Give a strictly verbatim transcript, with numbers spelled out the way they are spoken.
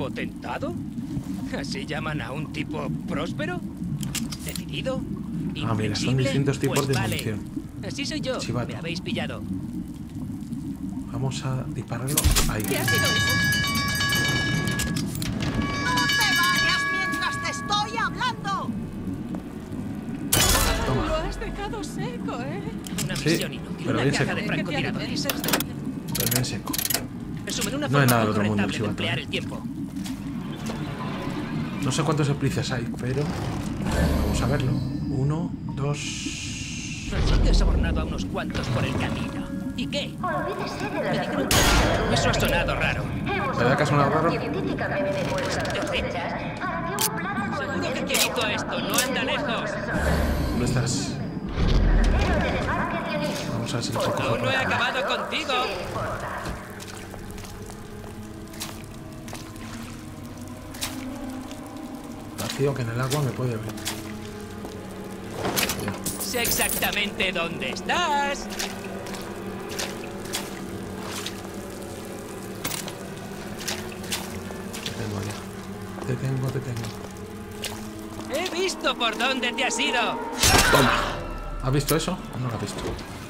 ¿Potentado? ¿Así llaman a un tipo próspero? ¿Decidido? Ah, mira, son distintos tipos pues de vale. munición. Así soy yo. Chivato. Me habéis pillado. Vamos a dispararlo ahí. ¿Qué ha sido eso? ¡No te vayas mientras te estoy hablando! Toma. Lo has dejado seco, ¿eh? Una Sí, misión inútil. pero Una bien caja seco. de francotiradores. Pero bien seco. Resumen, una No forma hay nada del poco otro mundo, rentable de chivato, emplear ¿eh? el tiempo. No sé cuántos splices hay, pero vamos a verlo. Uno, dos... Así que he sobornado a unos cuantos por el camino. ¿Y qué? Olvídese de Me la dijeron que eso ha sonado raro. ¿Verdad que ha sonado raro? científicamente puestas sospechas para que un plan Seguro que quien hizo esto no anda lejos. ¿Dónde estás? Vamos a ver si lo puedo coger Aún por no he acá. acabado contigo. Vacío que en el agua me puede ver. Sé exactamente dónde estás. Te tengo ya. Te tengo, te tengo. He visto por dónde te has ido. ¡Toma! ¿Has visto eso? ¿O no lo has visto?